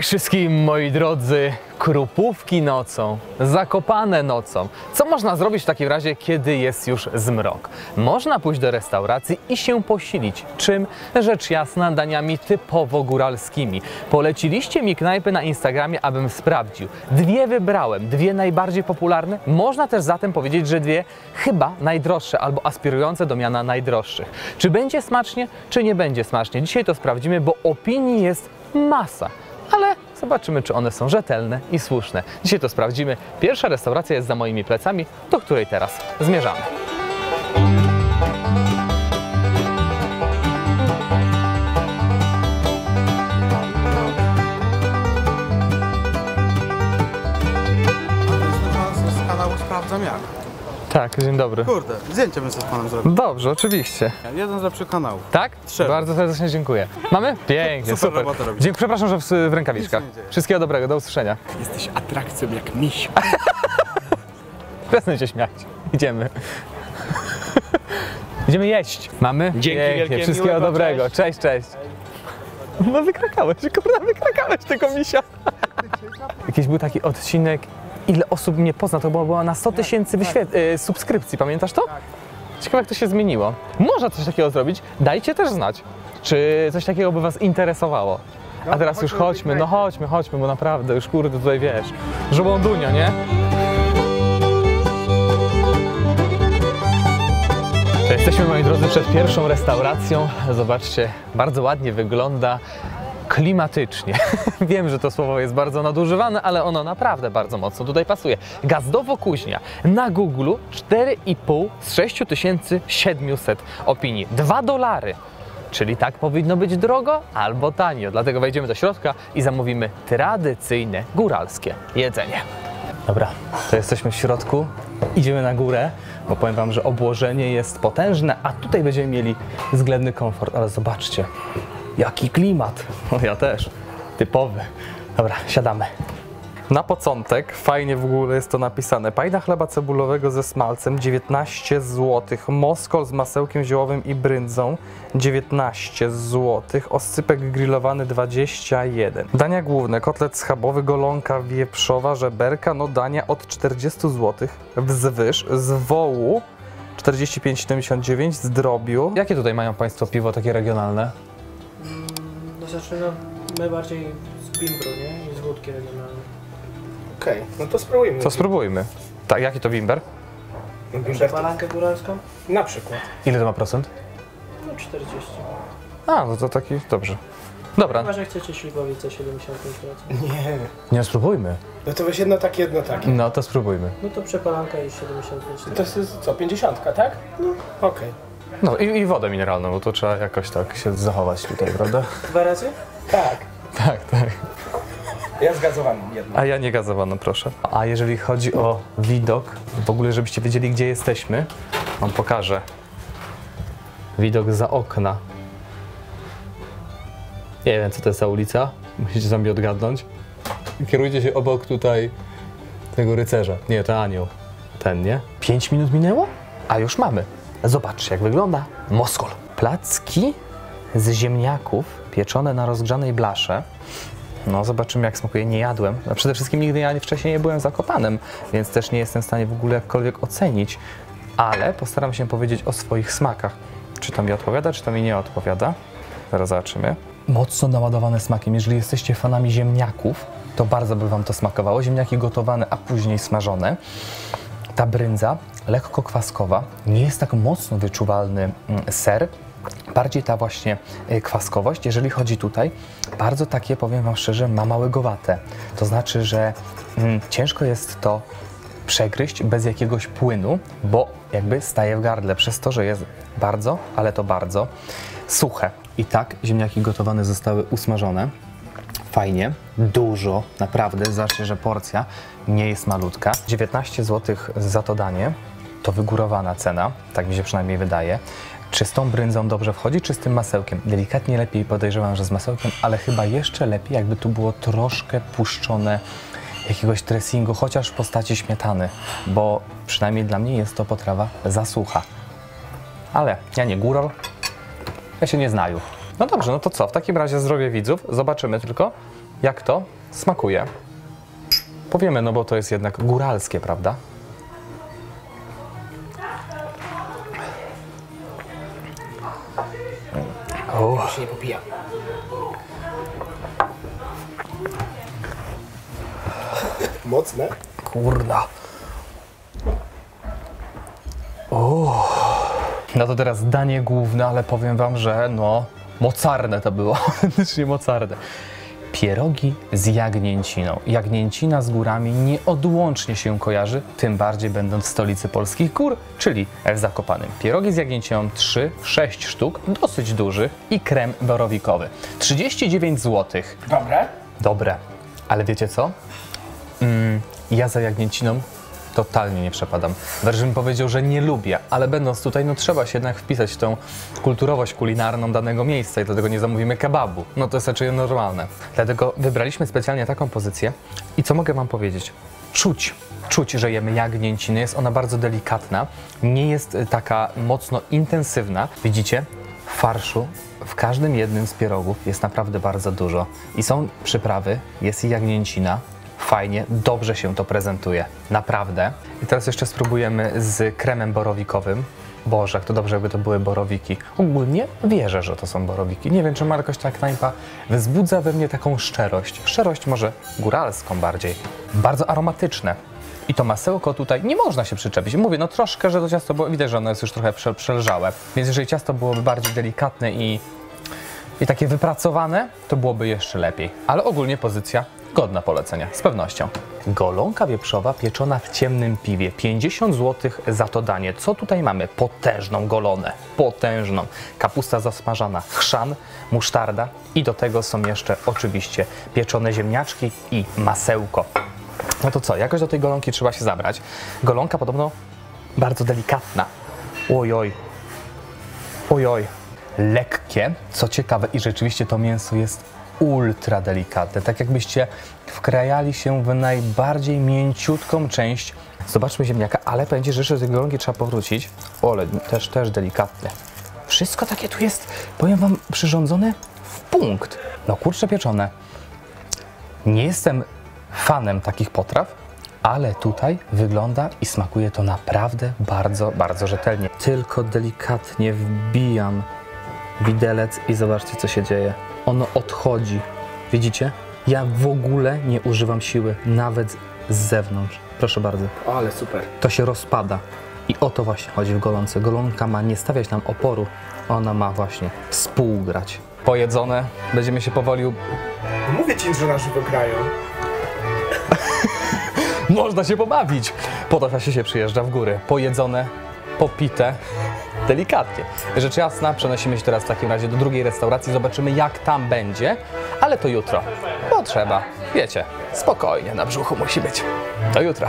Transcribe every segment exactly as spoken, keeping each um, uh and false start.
Cześć wszystkim, moi drodzy. Krupówki nocą, Zakopane nocą. Co można zrobić w takim razie, kiedy jest już zmrok? Można pójść do restauracji i się posilić. Czym? Rzecz jasna, daniami typowo góralskimi. Poleciliście mi knajpy na Instagramie, abym sprawdził. Dwie wybrałem, dwie najbardziej popularne. Można też zatem powiedzieć, że dwie chyba najdroższe albo aspirujące do miana najdroższych. Czy będzie smacznie, czy nie będzie smacznie? Dzisiaj to sprawdzimy, bo opinii jest masa. Ale zobaczymy, czy one są rzetelne i słuszne. Dzisiaj to sprawdzimy. Pierwsza restauracja jest za moimi plecami, do której teraz zmierzamy. Z kanału Sprawdzam Jak. Tak, dzień dobry. Kurde, zdjęcie bym sobie z panem zrobił. Dobrze, oczywiście. Jeden z lepszych kanałów. Tak? Trzy. Bardzo serdecznie dziękuję. Mamy? Pięknie, super. Super robotę robisz. Dziękuję, przepraszam, że w, w rękawiczkach. Nic się nie dzieje. Wszystkiego dobrego, do usłyszenia. Jesteś atrakcją jak miś. Przestań się śmiać. Idziemy. Idziemy jeść. Mamy? Dzięki Pięknie, wielkie, wszystkiego miłego, dobrego. Cześć, cześć. No wykrakałeś, kurde, wykrakałeś tego misia. Jakiś był taki odcinek, ile osób mnie pozna, to była, była na sto tysięcy y, subskrypcji, pamiętasz to? Tak. Ciekawe, jak to się zmieniło. Można coś takiego zrobić, dajcie też znać, czy coś takiego by was interesowało. A teraz już chodźmy, no chodźmy, chodźmy, bo naprawdę już kurde tutaj wiesz, żołądunia, nie? To jesteśmy, moi drodzy, przed pierwszą restauracją. Zobaczcie, bardzo ładnie wygląda. Klimatycznie. Wiem, że to słowo jest bardzo nadużywane, ale ono naprawdę bardzo mocno tutaj pasuje. Gazdowo Kuźnia. Na Google cztery i pół z sześć tysięcy siedmiuset opinii. dwa dolary. Czyli tak powinno być drogo albo tanio. Dlatego wejdziemy do środka i zamówimy tradycyjne góralskie jedzenie. Dobra, to jesteśmy w środku. Idziemy na górę, bo powiem wam, że obłożenie jest potężne, a tutaj będziemy mieli względny komfort. Ale zobaczcie, jaki klimat. O, ja też. Typowy. Dobra, siadamy. Na początek, fajnie w ogóle jest to napisane. Pajda chleba cebulowego ze smalcem dziewiętnaście złotych. Moskol z masełkiem ziołowym i bryndzą dziewiętnaście złotych. Oscypek grillowany dwadzieścia jeden. Dania główne. Kotlet schabowy, golonka wieprzowa, żeberka. No dania od czterdziestu złotych. Wzwyż. Z wołu czterdzieści pięć siedemdziesiąt dziewięć. Z drobiu. Jakie tutaj mają państwo piwo takie regionalne? No znaczy, no, my bardziej z bimbru, nie? I z wódki regionalnej. Okej, okay, no to spróbujmy. To spróbujmy. Tak, jaki to bimber? Przepalankę góralską? Na przykład. Ile to ma procent? No czterdzieści. A, no to taki, dobrze. Dobra. Chyba, że chcecie śliwowicę siedemdziesiąt pięć procent. Nie. Nie, spróbujmy. No to weź jedno takie, jedno takie. No to spróbujmy. No to przepalanka i siedemdziesiąt pięć. To jest co, pięćdziesiątka, tak? No, okej. Okay. No i, i wodę mineralną, bo to trzeba jakoś tak się zachować tutaj, prawda? Dwa razy? Tak. Tak, tak. Ja zgazowany jedno. A ja nie gazowaną, proszę. A jeżeli chodzi o widok, w ogóle żebyście wiedzieli, gdzie jesteśmy, wam pokażę. Widok za okna. Nie wiem, co to jest za ulica. Musicie sami odgadnąć. Kierujcie się obok tutaj tego rycerza. Nie, to anioł. Ten, nie? Pięć minut minęło? A już mamy. Zobaczcie, jak wygląda moskol. Placki z ziemniaków pieczone na rozgrzanej blasze. No, zobaczymy, jak smakuje. Nie jadłem. No, przede wszystkim nigdy ja wcześniej nie byłem Zakopanem, więc też nie jestem w stanie w ogóle jakkolwiek ocenić. Ale postaram się powiedzieć o swoich smakach. Czy to mi odpowiada, czy to mi nie odpowiada. Zaraz zobaczymy. Mocno naładowane smakiem. Jeżeli jesteście fanami ziemniaków, to bardzo by wam to smakowało. Ziemniaki gotowane, a później smażone. Ta bryndza, lekko kwaskowa. Nie jest tak mocno wyczuwalny ser. Bardziej ta właśnie kwaskowość, jeżeli chodzi tutaj, bardzo takie, powiem wam szczerze, mamałegowate. To znaczy, że mm, ciężko jest to przegryźć bez jakiegoś płynu, bo jakby staje w gardle, przez to, że jest bardzo, ale to bardzo suche. I tak ziemniaki gotowane zostały usmażone. Fajnie, dużo, naprawdę, zobaczcie, że porcja nie jest malutka. dziewiętnaście złotych za to danie, to wygórowana cena, tak mi się przynajmniej wydaje. Czy z tą bryndzą dobrze wchodzi, czy z tym masełkiem? Delikatnie lepiej, podejrzewam, że z masełkiem, ale chyba jeszcze lepiej, jakby tu było troszkę puszczone jakiegoś dressingu, chociaż w postaci śmietany, bo przynajmniej dla mnie jest to potrawa za sucha. Ale ja nie góral, ja się nie znaju. No dobrze, no to co? W takim razie zdrowie widzów. Zobaczymy tylko, jak to smakuje. Powiemy, no bo to jest jednak góralskie, prawda? O, się nie popija. Mocne? Kurna. O. No to teraz danie główne, ale powiem wam, że no mocarne to było. Autentycznie mocarne. Pierogi z jagnięciną. Jagnięcina z górami nieodłącznie się kojarzy, tym bardziej będąc w stolicy polskich gór, czyli w Zakopanem. Pierogi z jagnięciną trzy, sześć sztuk, dosyć duży i krem borowikowy. trzydzieści dziewięć złotych. Dobre? Dobre. Ale wiecie co? Mm, ja za jagnięciną totalnie nie przepadam. Wręcz bym powiedział, że nie lubię, ale będąc tutaj, no trzeba się jednak wpisać w tą kulturowość kulinarną danego miejsca i dlatego nie zamówimy kebabu. No to jest raczej normalne. Dlatego wybraliśmy specjalnie taką pozycję i co mogę wam powiedzieć? Czuć, czuć, że jemy jagnięcinę. Jest ona bardzo delikatna, nie jest taka mocno intensywna. Widzicie? Farszu w każdym jednym z pierogów jest naprawdę bardzo dużo. I są przyprawy, jest i jagnięcina. Fajnie, dobrze się to prezentuje. Naprawdę. I teraz jeszcze spróbujemy z kremem borowikowym. Boże, jak to dobrze, jakby to były borowiki. Ogólnie wierzę, że to są borowiki. Nie wiem, czy ma jakoś ta knajpa wzbudza we mnie taką szczerość. Szczerość może góralską bardziej. Bardzo aromatyczne. I to masełko tutaj nie można się przyczepić. Mówię, no troszkę, że to ciasto, bo widać, że ono jest już trochę prze, przelżałe. Więc jeżeli ciasto byłoby bardziej delikatne i, i takie wypracowane, to byłoby jeszcze lepiej. Ale ogólnie pozycja godna polecenia, z pewnością. Golonka wieprzowa pieczona w ciemnym piwie. pięćdziesiąt złotych za to danie. Co tutaj mamy? Potężną golonę. Potężną. Kapusta zasmażana, chrzan, musztarda i do tego są jeszcze oczywiście pieczone ziemniaczki i masełko. No to co? Jakoś do tej golonki trzeba się zabrać. Golonka podobno bardzo delikatna. Ojoj. Ojoj. Lekkie. Co ciekawe i rzeczywiście to mięso jest ultra delikatne, tak jakbyście wkrajali się w najbardziej mięciutką część. Zobaczmy ziemniaka, ale będzie, że jeszcze do tej golonki trzeba powrócić. Ole, też, też delikatne. Wszystko takie tu jest, powiem wam, przyrządzone w punkt. No kurczę pieczone. Nie jestem fanem takich potraw, ale tutaj wygląda i smakuje to naprawdę bardzo, bardzo rzetelnie. Tylko delikatnie wbijam widelec i zobaczcie, co się dzieje. Ono odchodzi. Widzicie? Ja w ogóle nie używam siły, nawet z zewnątrz. Proszę bardzo. Ale super. To się rozpada. I o to właśnie chodzi w golonce. Golonka ma nie stawiać nam oporu, ona ma właśnie współgrać. Pojedzone, będziemy się powoli... Mówię ci, że na żywo grają. Można się pobawić. Po to właśnie się przyjeżdża w góry. Pojedzone, popite, delikatnie. Rzecz jasna, przenosimy się teraz w takim razie do drugiej restauracji, zobaczymy jak tam będzie, ale to jutro, bo trzeba, wiecie, spokojnie, na brzuchu musi być. Do jutra.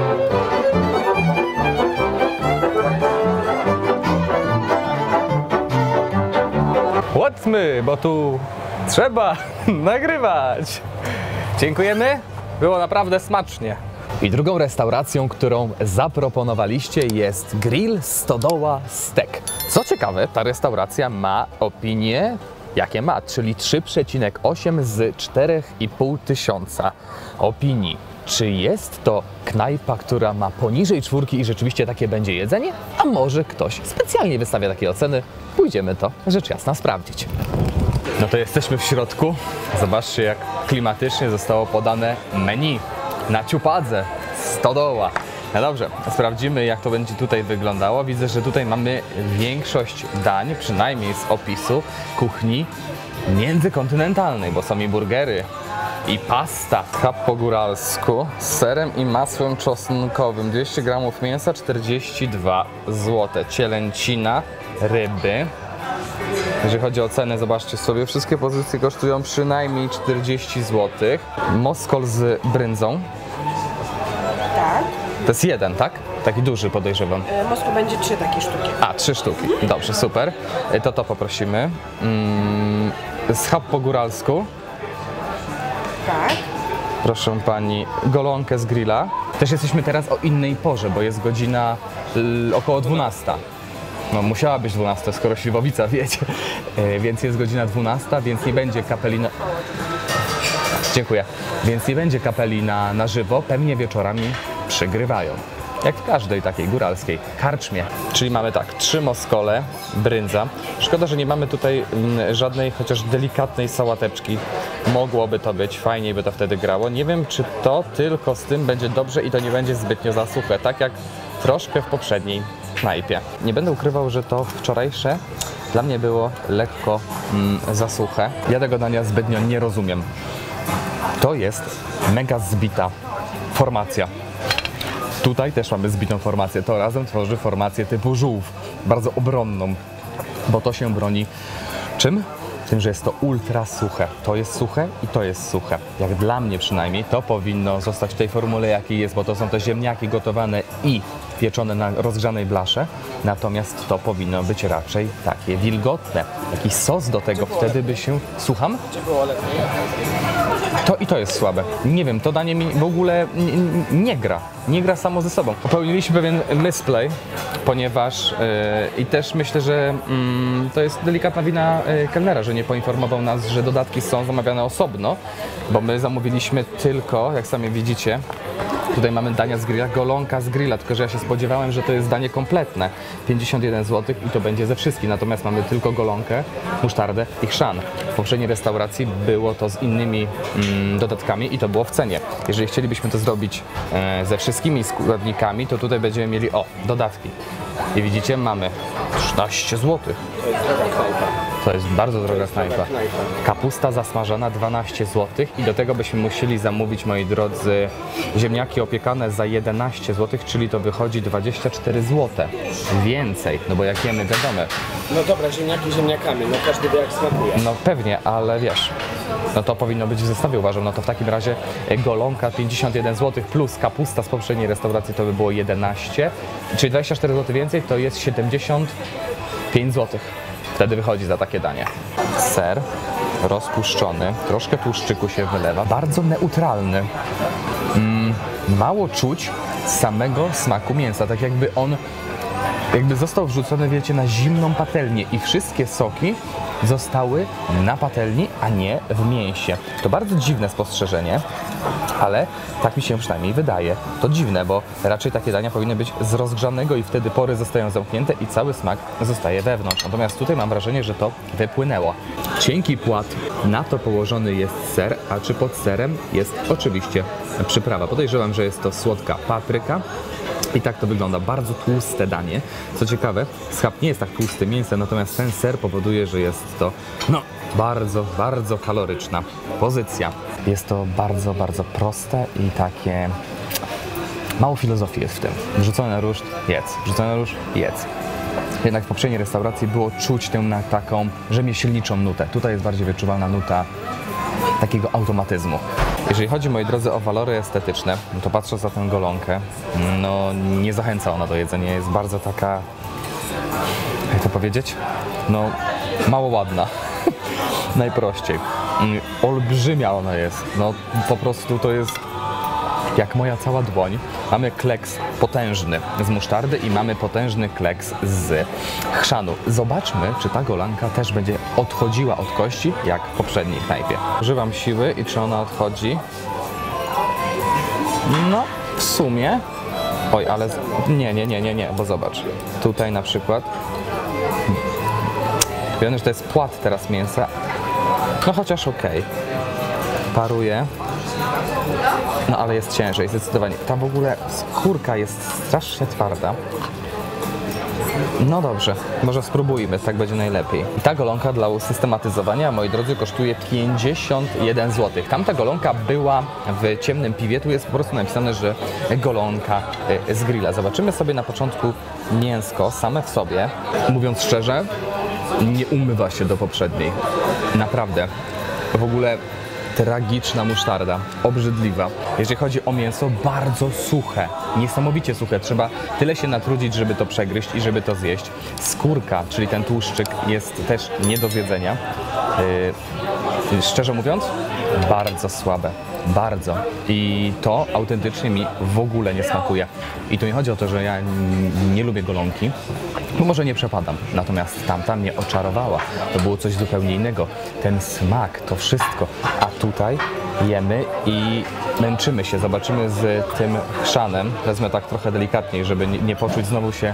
Łatmy, bo tu trzeba nagrywać. Dziękujemy, było naprawdę smacznie. I drugą restauracją, którą zaproponowaliście, jest Grill Stodoła Steak. Co ciekawe, ta restauracja ma opinie, jakie ma, czyli trzy przecinek osiem z czterech i pół tysiąca opinii. Czy jest to knajpa, która ma poniżej czwórki i rzeczywiście takie będzie jedzenie? A może ktoś specjalnie wystawia takie oceny? Pójdziemy to, rzecz jasna, sprawdzić. No to jesteśmy w środku. Zobaczcie, jak klimatycznie zostało podane menu. Na ciupadze, stodoła. No dobrze, sprawdzimy jak to będzie tutaj wyglądało. Widzę, że tutaj mamy większość dań, przynajmniej z opisu kuchni międzykontynentalnej, bo są i burgery, i pasta. Schab po góralsku z serem i masłem czosnkowym. dwieście gramów mięsa, czterdzieści dwa złote. Cielęcina, ryby. Jeżeli chodzi o cenę, zobaczcie sobie, wszystkie pozycje kosztują przynajmniej czterdzieści złotych. Moskol z bryndzą. Tak. To jest jeden, tak? Taki duży, podejrzewam. Moskwa będzie trzy takie sztuki. A, trzy sztuki. Dobrze, super. To to poprosimy. Mm, schab po góralsku. Tak. Proszę pani, golonkę z grilla. Też jesteśmy teraz o innej porze, bo jest godzina y, około dwunasta. No musiała być dwunasta, skoro Śliwowica, wiecie. E, więc jest godzina dwunasta, więc nie będzie kapelino... Dziękuję. Więc nie będzie kapeli na, na żywo, pewnie wieczorami przygrywają. Jak w każdej takiej góralskiej karczmie. Czyli mamy tak, trzy moskole, brędza. Szkoda, że nie mamy tutaj mm, żadnej chociaż delikatnej sałateczki. Mogłoby to być, fajniej by to wtedy grało. Nie wiem, czy to tylko z tym będzie dobrze i to nie będzie zbytnio za suche, tak jak troszkę w poprzedniej knajpie. Nie będę ukrywał, że to wczorajsze dla mnie było lekko mm, za suche. Ja tego dania zbytnio nie rozumiem. To jest mega zbita formacja. Tutaj też mamy zbitą formację. To razem tworzy formację typu żółw. Bardzo obronną, bo to się broni czym? Tym, że jest to ultra suche. To jest suche i to jest suche. Jak dla mnie przynajmniej, to powinno zostać w tej formule, jakiej jest, bo to są te ziemniaki gotowane i pieczone na rozgrzanej blasze. Natomiast to powinno być raczej takie wilgotne. Jakiś sos do tego, wtedy by się... Słucham? To i to jest słabe. Nie wiem, to danie mi w ogóle nie, nie gra. Nie gra samo ze sobą. Popełniliśmy pewien misplay, ponieważ yy, i też myślę, że yy, to jest delikatna wina yy, kelnera, że nie poinformował nas, że dodatki są zamawiane osobno, bo my zamówiliśmy tylko, jak sami widzicie, tutaj mamy dania z grilla, golonka z grilla, tylko że ja się spodziewałem, że to jest danie kompletne. pięćdziesiąt jeden złotych i to będzie ze wszystkim, natomiast mamy tylko golonkę, musztardę i chrzan. W poprzedniej restauracji było to z innymi mm, dodatkami i to było w cenie. Jeżeli chcielibyśmy to zrobić e, ze wszystkimi składnikami, to tutaj będziemy mieli, o, dodatki. I widzicie, mamy trzynaście złotych. To jest bardzo droga knajpa. Kapusta zasmażana dwanaście złotych i do tego byśmy musieli zamówić, moi drodzy, ziemniaki opiekane za jedenaście złotych, czyli to wychodzi dwadzieścia cztery złote. Więcej, no bo jak jemy, wiadomo. No dobra, ziemniaki ziemniakami, no każdy wie jak smakuje. No pewnie, ale wiesz, no to powinno być w zestawie, uważam. No to w takim razie golonka pięćdziesiąt jeden złotych plus kapusta z poprzedniej restauracji to by było jedenaście, czyli dwadzieścia cztery złote więcej to jest siedemdziesiąt pięć złotych. Wtedy wychodzi za takie danie. Ser rozpuszczony, troszkę tłuszczyku się wylewa, bardzo neutralny. Mm, mało czuć samego smaku mięsa, tak jakby on jakby został wrzucony, wiecie, na zimną patelnię i wszystkie soki zostały na patelni, a nie w mięsie. To bardzo dziwne spostrzeżenie, ale tak mi się przynajmniej wydaje. To dziwne, bo raczej takie dania powinny być z rozgrzanego i wtedy pory zostają zamknięte i cały smak zostaje wewnątrz. Natomiast tutaj mam wrażenie, że to wypłynęło. Cienki płat, na to położony jest ser, a czy pod serem jest oczywiście przyprawa. Podejrzewam, że jest to słodka papryka. I tak to wygląda. Bardzo tłuste danie. Co ciekawe, schab nie jest tak tłusty mięsem, natomiast ten ser powoduje, że jest to no, bardzo, bardzo kaloryczna pozycja. Jest to bardzo, bardzo proste i takie... Mało filozofii jest w tym. Wrzucone na ruszt, jedz. Wrzucone na ruszt, jedz. Jednak w poprzedniej restauracji było czuć tę na taką rzemieślniczą nutę. Tutaj jest bardziej wyczuwalna nuta takiego automatyzmu. Jeżeli chodzi, moi drodzy, o walory estetyczne, to patrząc na tę golonkę, no nie zachęca ona do jedzenia. Jest bardzo taka, jak to powiedzieć, no mało ładna. Najprościej. Olbrzymia ona jest. No po prostu to jest jak moja cała dłoń. Mamy kleks potężny z musztardy i mamy potężny kleks z chrzanu. Zobaczmy, czy ta golanka też będzie odchodziła od kości, jak w poprzedniej knajpie. Używam siły i czy ona odchodzi? No, w sumie... Oj, ale... Nie, nie, nie, nie, nie, bo zobacz. Tutaj na przykład... Wiem, że to jest płat teraz mięsa. No chociaż okej. Okay. Paruje. No ale jest ciężej, zdecydowanie. Ta w ogóle skórka jest strasznie twarda. No dobrze, może spróbujmy, tak będzie najlepiej. I ta golonka dla usystematyzowania, moi drodzy, kosztuje pięćdziesiąt jeden złotych. Tamta golonka była w ciemnym piwie, tu jest po prostu napisane, że golonka z grilla. Zobaczymy sobie na początku mięsko same w sobie. Mówiąc szczerze, nie umywa się do poprzedniej. Naprawdę. W ogóle tragiczna musztarda, obrzydliwa. Jeżeli chodzi o mięso, bardzo suche, niesamowicie suche. Trzeba tyle się natrudzić, żeby to przegryźć i żeby to zjeść. Skórka, czyli ten tłuszczyk, jest też nie do zjedzenia. Yy, szczerze mówiąc, bardzo słabe. Bardzo. I to autentycznie mi w ogóle nie smakuje. I tu nie chodzi o to, że ja nie lubię golonki, bo może nie przepadam. Natomiast tamta mnie oczarowała. To było coś zupełnie innego. Ten smak, to wszystko. A tutaj Jemy i męczymy się. Zobaczymy z tym chrzanem. Wezmę tak trochę delikatniej, żeby nie, nie poczuć znowu się...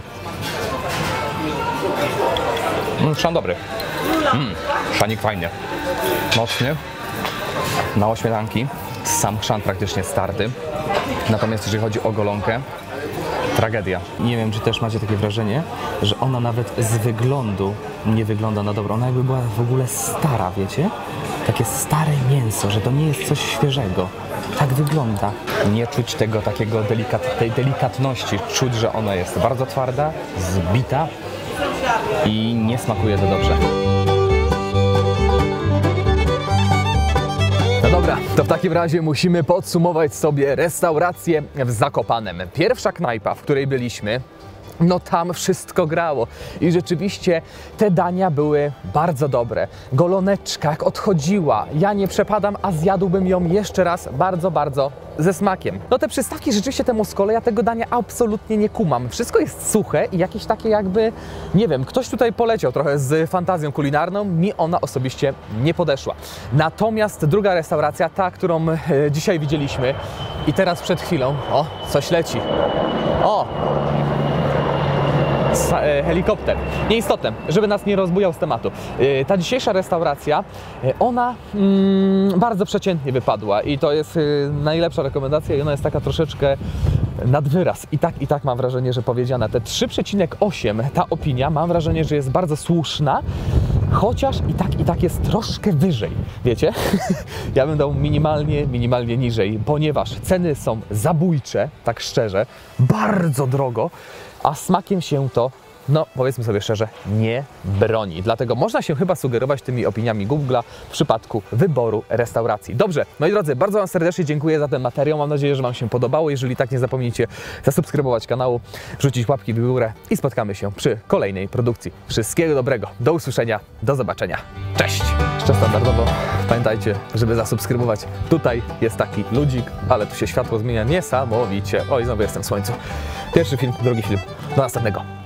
Mm, chrzan dobry. Mm, chrzanik fajnie. Mocny. Mało śmietanki. Sam chrzan praktycznie starty. Natomiast jeżeli chodzi o golonkę, tragedia. Nie wiem, czy też macie takie wrażenie, że ona nawet z wyglądu nie wygląda na dobro. Ona jakby była w ogóle stara, wiecie? Takie stare mięso, że to nie jest coś świeżego. Tak wygląda. Nie czuć tego takiego delikat, tej delikatności. Czuć, że ona jest bardzo twarda, zbita i nie smakuje to dobrze. No dobra, to w takim razie musimy podsumować sobie restaurację w Zakopanem. Pierwsza knajpa, w której byliśmy, no tam wszystko grało i rzeczywiście te dania były bardzo dobre. Goloneczka jak odchodziła, ja nie przepadam, a zjadłbym ją jeszcze raz bardzo, bardzo ze smakiem. No te przystawki rzeczywiście te moskole, ja tego dania absolutnie nie kumam. Wszystko jest suche i jakieś takie jakby, nie wiem, ktoś tutaj poleciał trochę z fantazją kulinarną, mi ona osobiście nie podeszła. Natomiast druga restauracja, ta, którą e, dzisiaj widzieliśmy i teraz przed chwilą, o, coś leci. O! Helikopter. Nieistotne, żeby nas nie rozbujał z tematu. Ta dzisiejsza restauracja, ona mm, bardzo przeciętnie wypadła i to jest najlepsza rekomendacja i ona jest taka troszeczkę nad wyraz. I tak, i tak mam wrażenie, że powiedziana. Te trzy przecinek osiem, ta opinia, mam wrażenie, że jest bardzo słuszna, chociaż i tak, i tak jest troszkę wyżej, wiecie? Ja bym dał minimalnie, minimalnie niżej, ponieważ ceny są zabójcze, tak szczerze, bardzo drogo, a smakiem się to, no powiedzmy sobie szczerze, nie broni. Dlatego można się chyba sugerować tymi opiniami Google'a w przypadku wyboru restauracji. Dobrze, moi drodzy, bardzo Wam serdecznie dziękuję za ten materiał. Mam nadzieję, że Wam się podobało. Jeżeli tak, nie zapomnijcie zasubskrybować kanału, rzucić łapki w górę i spotkamy się przy kolejnej produkcji. Wszystkiego dobrego, do usłyszenia, do zobaczenia. Cześć! Jeszcze standardowo pamiętajcie, żeby zasubskrybować. Tutaj jest taki ludzik, ale tu się światło zmienia niesamowicie. Oj, znowu jestem w słońcu. Pierwszy film, drugi film. Do następnego.